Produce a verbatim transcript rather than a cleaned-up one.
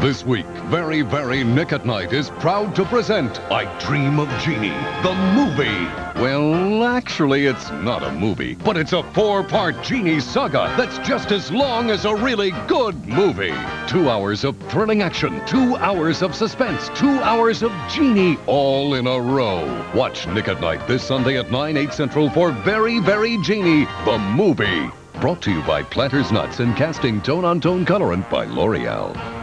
This week, Very, Very Nick at Night is proud to present I Dream of Jeannie, the movie. Well, actually, it's not a movie, but it's a four-part Jeannie saga that's just as long as a really good movie. Two hours of thrilling action, two hours of suspense, two hours of Jeannie all in a row. Watch Nick at Night this Sunday at nine, eight Central for Very, Very Jeannie, the movie. Brought to you by Planters Nuts and Casting Tone on Tone Colorant by L'Oreal.